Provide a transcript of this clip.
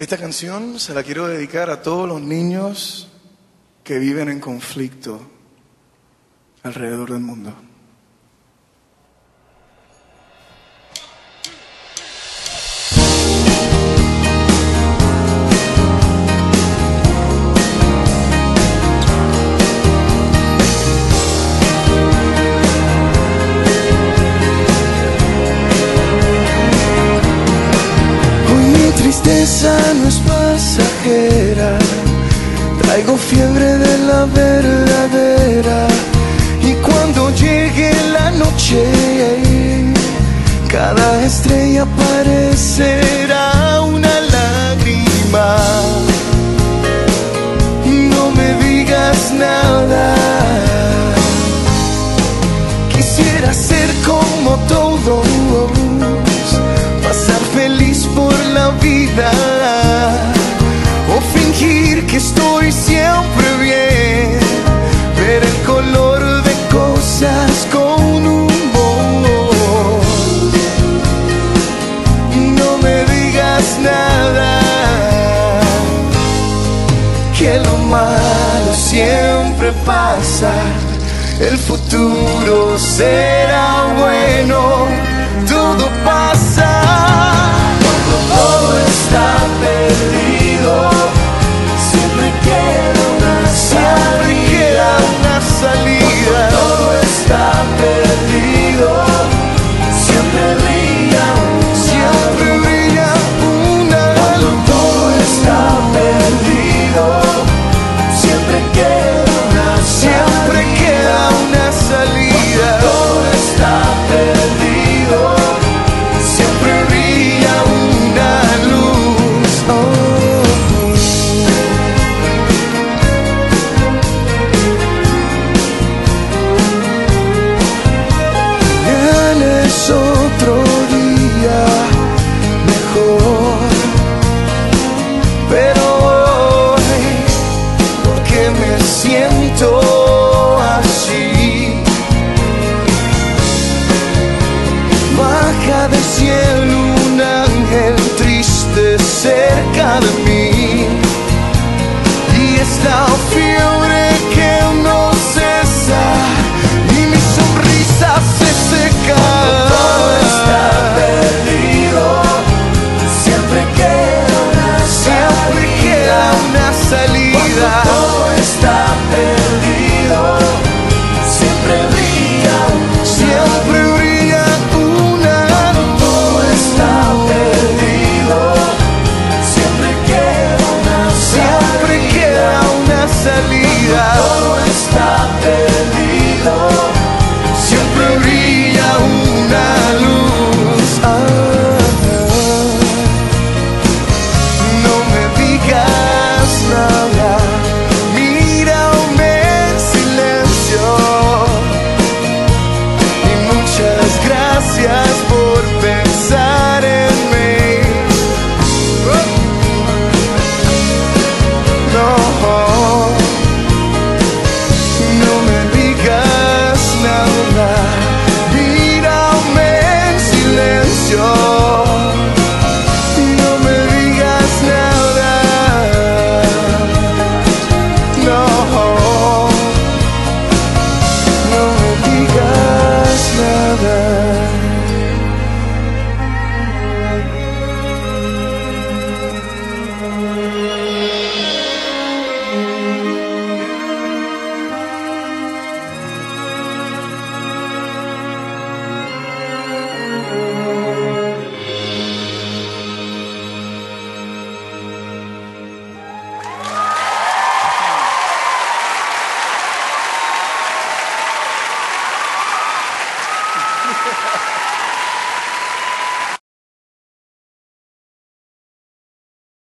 Esta canción se la quiero dedicar a todos los niños que viven en conflicto alrededor del mundo. Tristeza no es pasajera, traigo fiebre de la verdadera. Y cuando llegue la noche, cada estrella parecerá una lágrima. No me digas nada, quisiera ser como todos, pasar feliz por la vida, o fingir que estoy siempre bien, ver el color de cosas con humor. No me digas nada, que lo malo siempre pasa, el futuro será bueno, todo pasa. Todo está perdido, siempre queda una salida. Todo está perdido, siempre brilla una luz. Todo está perdido, siempre queda una salida. Todo está perdido, siempre brilla una luz. Mañana es otro día mejor, pero hoy, ¿por qué me siento así? Baja del cielo un ángel triste cerca de mí, y esta fiebre que no cesa, y mi sonrisa se seca. Todo está perdido, siempre queda una salida. Todo está perdido, siempre brilla una luz. Todo está perdido, siempre queda una salida. Todo está